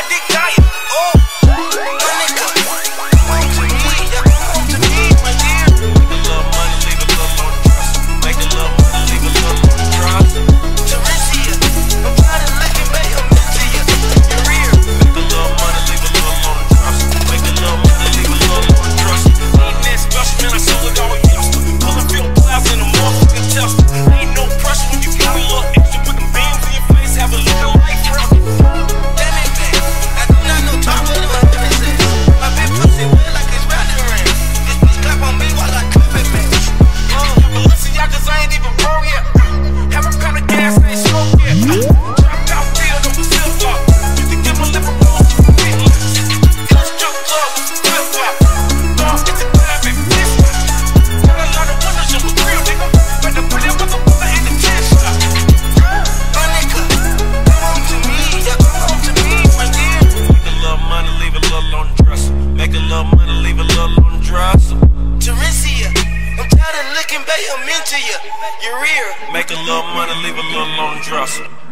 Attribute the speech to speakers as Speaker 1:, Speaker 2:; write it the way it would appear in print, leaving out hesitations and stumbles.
Speaker 1: my dick diet. Oh, my nigga, come on to me, yeah, come on to me, my dear. Make a little money, leave a little on the dresser. Make a little money, leave a little on the dresser. Teresia, I'm trying to lick and make a mint to you, your ear. Make a little money, leave a little on the dresser. Make a little money, leave a little on the dresser. Ain't that special, man, I sold it all yesterday. Pulling field clouds in a motherfucking Tesla. Ain't no pressure when you got a little extra. Put them beams in your face, have a little like forever. Damn it, man, I do not know talk with my business. My big pussy wet like it's wrapped around. This bitch clap on me while I cuff it, man. Balenciagas, I ain't even broke yet. Have a pound of gas, I ain't smoke yet. Chopped out field over silver. You can give a lip a roll to the big lips. Clutch jump club with the flip flop. Dog, it's a club, baby, this one. Got a lot of windows on the grill, nigga. Better put that motherfucker in the tin shop. My nigga, come on to me, yeah, come on to me, my dear. Make a little money, leave a little on the dresser. Make a little money, leave a little on the dresser. Teresia, I'm tired of licking, babe, I'm into you, your ear. Make a little money, leave a little on the dresser.